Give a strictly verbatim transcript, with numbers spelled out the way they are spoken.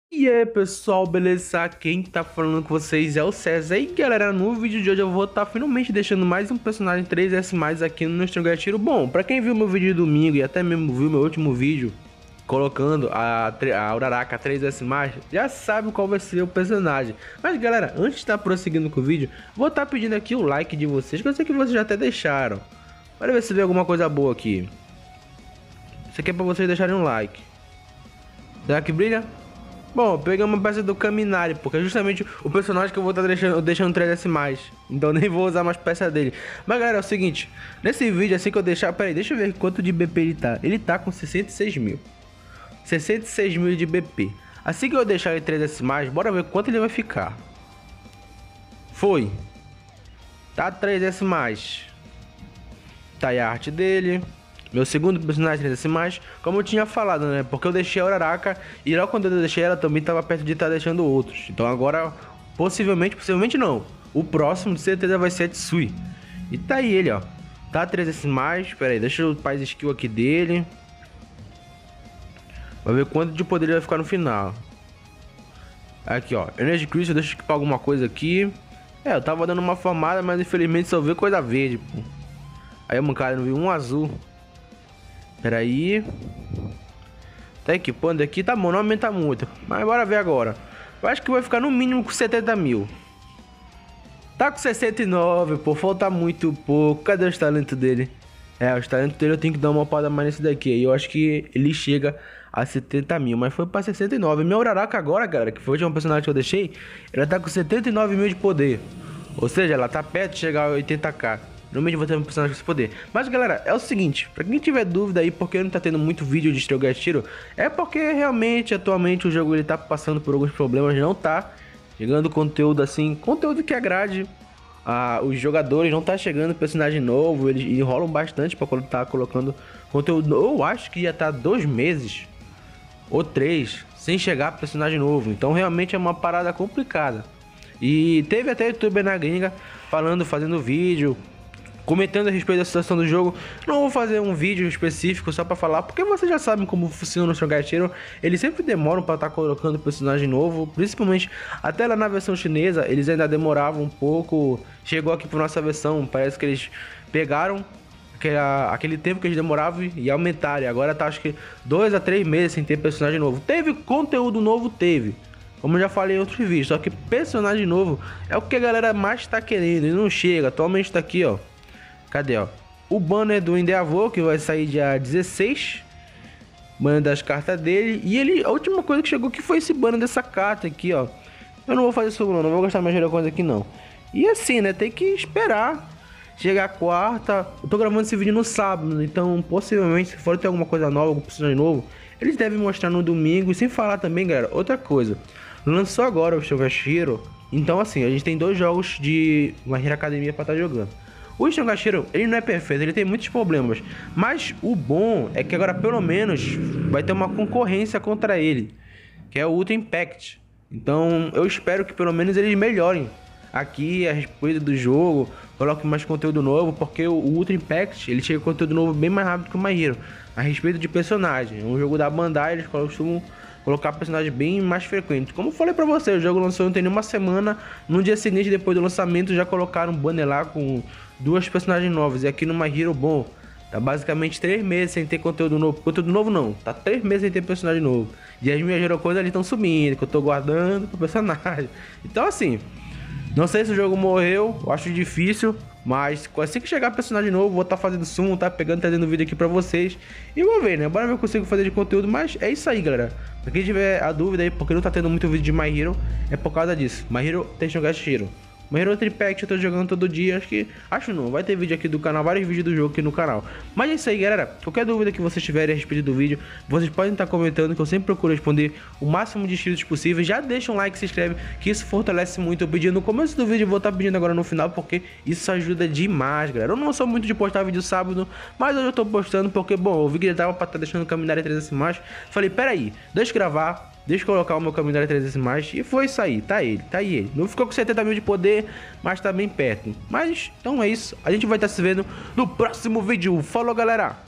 E aí pessoal, beleza? Quem tá falando com vocês é o César. E galera, no vídeo de hoje eu vou estar tá finalmente deixando mais um personagem três S mais aqui no Strong Tiro. Bom, pra quem viu meu vídeo de domingo e até mesmo viu meu último vídeo colocando a, a Uraraka três S mais, já sabe qual vai ser o personagem. Mas galera, antes de estar tá prosseguindo com o vídeo, vou estar tá pedindo aqui o like de vocês, que eu sei que vocês já até deixaram. Bora ver se vê alguma coisa boa aqui. Isso aqui é pra vocês deixarem um like. Será que brilha? Bom, pegamos uma peça do Caminari, porque é justamente o personagem que eu vou estar tá deixando, deixando três S mais. Então nem vou usar mais peça dele. Mas galera, é o seguinte, nesse vídeo assim que eu deixar... Pera aí, deixa eu ver quanto de B P ele tá. Ele tá com sessenta e seis mil. sessenta e seis mil de B P. Assim que eu deixar ele três S mais, bora ver quanto ele vai ficar. Foi. Tá três S mais. Tá aí a arte dele. Meu segundo personagem três S mais, como eu tinha falado, né? Porque eu deixei a Uraraka e logo quando eu deixei ela também estava perto de estar deixando outros. Então agora, possivelmente, possivelmente não. O próximo de certeza vai ser a Tsui. E tá aí ele, ó. Tá três S mais, pera aí, deixa eu upar as skill aqui dele. Vai ver quanto de poder ele vai ficar no final. Aqui, ó. Energy Crystal, deixa eu equipar alguma coisa aqui. É, eu tava dando uma formada, mas infelizmente só vi coisa verde, pô. Aí, mancada, não vi um azul. Pera aí. Tá equipando aqui, tá bom, não aumenta muito. Mas bora ver agora. Eu acho que vai ficar no mínimo com setenta mil. Tá com sessenta e nove, pô, falta muito pouco. Cadê os talentos dele? É, os talentos dele eu tenho que dar uma upada mais nesse daqui. Aí eu acho que ele chega a setenta mil, mas foi pra sessenta e nove. Minha Uraraka agora, galera, que foi o último personagem que eu deixei, ela tá com setenta e nove mil de poder. Ou seja, ela tá perto de chegar a oitenta k. Normalmente vou ter um personagem com esse poder. Mas galera, é o seguinte, pra quem tiver dúvida aí porque não tá tendo muito vídeo de Strong Tiro, é porque realmente atualmente o jogo ele tá passando por alguns problemas, não tá chegando conteúdo assim, conteúdo que agrade a, os jogadores, não tá chegando personagem novo, eles enrolam bastante pra quando tá colocando conteúdo. Eu acho que ia estar tá dois meses ou três sem chegar personagem novo, então realmente é uma parada complicada. E teve até youtuber na gringa falando, fazendo vídeo comentando a respeito da situação do jogo. Não vou fazer um vídeo específico só pra falar, porque vocês já sabem como funciona o Strong Tiro. Eles sempre demoram pra estar tá colocando personagem novo, principalmente até lá na versão chinesa, eles ainda demoravam um pouco. Chegou aqui pra nossa versão, parece que eles pegaram aquele, aquele tempo que eles demoravam e aumentaram. E agora tá acho que dois a três meses sem ter personagem novo. Teve conteúdo novo? Teve. Como eu já falei em outros vídeos, só que personagem novo é o que a galera mais tá querendo e não chega. Atualmente tá aqui, ó. Cadê, ó? O banner do Endeavor, que vai sair dia dezesseis. Banner das cartas dele. E ele, a última coisa que chegou aqui foi esse banner dessa carta aqui, ó. Eu não vou fazer isso não, não vou gastar mais dinheiro com aqui não. E assim, né, tem que esperar chegar a quarta. Eu tô gravando esse vídeo no sábado, então possivelmente se for ter alguma coisa nova, algum personagem novo, eles devem mostrar no domingo. E sem falar também, galera, outra coisa. Lançou agora o Strong Tiro. Então assim, a gente tem dois jogos de My Hero Academia pra estar jogando. O Strong Tiro, ele não é perfeito, ele tem muitos problemas. Mas o bom é que agora pelo menos vai ter uma concorrência contra ele, que é o Ultra Impact. Então eu espero que pelo menos eles melhorem aqui a respeito do jogo, coloquem mais conteúdo novo, porque o Ultra Impact, ele chega com conteúdo novo bem mais rápido que o My Hero. A respeito de personagem, é um jogo da Bandai, eles costumam colocar personagens bem mais frequentes. Como eu falei pra você, o jogo lançou não tem nenhuma semana. No dia seguinte, depois do lançamento, já colocaram um banner lá com duas personagens novas. E aqui no My Hero, bom, tá basicamente três meses sem ter conteúdo novo. Conteúdo novo não, tá três meses sem ter personagem novo. E as minhas Hero Coins ali estão subindo, que eu tô guardando pro personagem. Então assim, não sei se o jogo morreu, eu acho difícil. Mas assim que chegar personagem novo, vou estar tá fazendo sumo, tá pegando, trazendo vídeo aqui pra vocês. E vou ver, né? Bora ver o que eu consigo fazer de conteúdo. Mas é isso aí, galera. Pra quem tiver a dúvida aí, porque não tá tendo muito vídeo de My Hero, é por causa disso. My Hero tem Strong Tiro. My Hero Tripact eu tô jogando todo dia, acho que... Acho não, vai ter vídeo aqui do canal, vários vídeos do jogo aqui no canal. Mas é isso aí, galera. Qualquer dúvida que vocês tiverem a respeito do vídeo, vocês podem estar comentando, que eu sempre procuro responder o máximo de inscritos possível. Já deixa um like, se inscreve, que isso fortalece muito. Eu pedi no começo do vídeo, vou estar pedindo agora no final, porque isso ajuda demais, galera. Eu não sou muito de postar vídeo sábado, mas hoje eu tô postando porque, bom, eu vi que ele tava pra estar deixando o Caminari três S mais. Falei, pera aí, deixa eu gravar. Deixa eu colocar o meu Caminari três S mais. E foi isso aí, tá ele, tá aí ele. Não ficou com setenta mil de poder, mas tá bem perto. Mas, então é isso. A gente vai estar se vendo no próximo vídeo. Falou, galera!